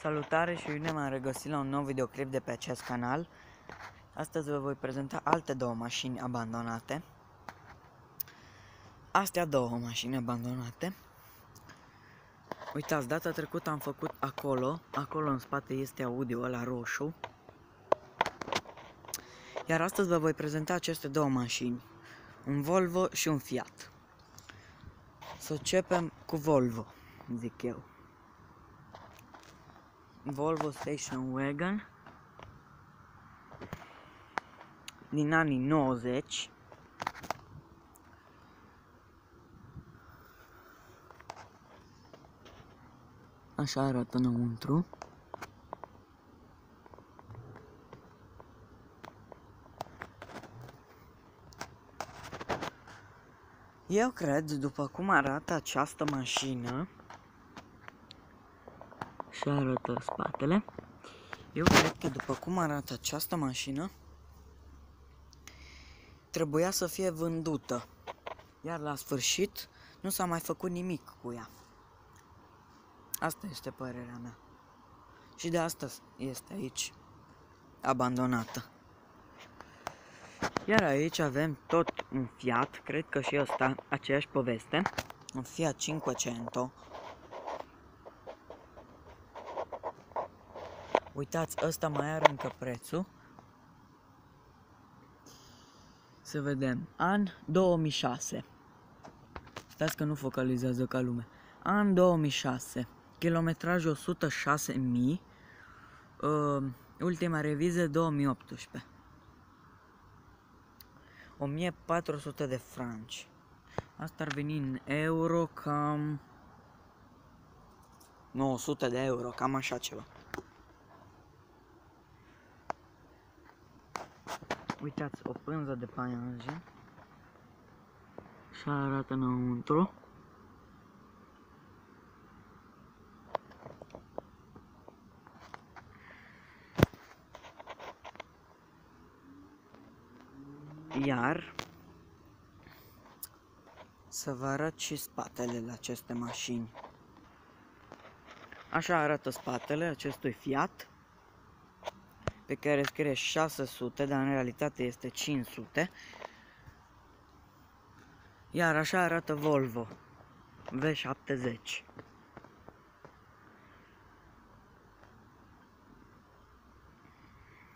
Salutare și bine m-am regăsit la un nou videoclip de pe acest canal. Astăzi vă voi prezenta alte două mașini abandonate. Astea două mașini abandonate. Uitați, data trecută am făcut acolo în spate este Audi ăla roșu. Iar astăzi vă voi prezenta aceste două mașini, un Volvo și un Fiat. Să începem cu Volvo, zic eu. Volvo Station Wagon din anii 90. Așa arată înăuntru. Eu cred, după cum arată această mașină, și arată spatele, eu cred că după cum arată această mașină, trebuia să fie vândută, iar la sfârșit nu s-a mai făcut nimic cu ea. Asta este părerea mea. Și de asta este aici abandonată. Iar aici avem tot un Fiat, cred că și ăsta aceeași poveste, un Fiat 500. Uitați, ăsta mai are încă prețul. Să vedem, an 2006. Stați că nu focalizează ca lume. An 2006, kilometraj 106.000, ultima revizie 2018. 1400 de franci. Asta ar veni în euro cam 900 de euro, cam așa ceva. Uitați, o pânză de paianjen. Așa arată înăuntru. Iar să vă arăt și spatele la aceste mașini. Așa arată spatele acestui Fiat, pe care scrie 600, dar în realitate este 500. Iar așa arată Volvo V70.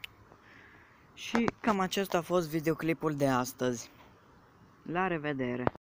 Și cam acesta a fost videoclipul de astăzi. La revedere!